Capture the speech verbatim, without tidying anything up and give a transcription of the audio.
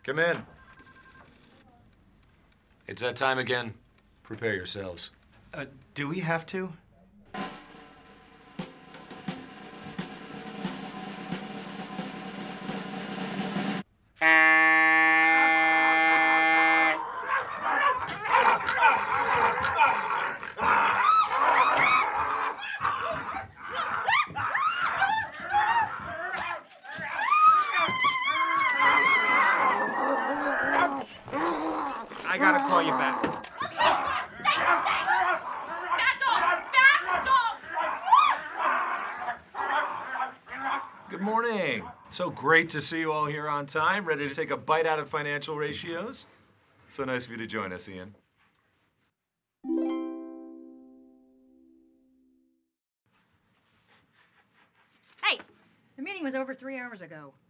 Come in. It's that time again. Prepare yourselves. Uh, do we have to? I gotta call you back. Stay, stay! Bad dog! Bad dog! Good morning. So great to see you all here on time, ready to take a bite out of financial ratios. So nice of you to join us, Ian. Hey, the meeting was over three hours ago.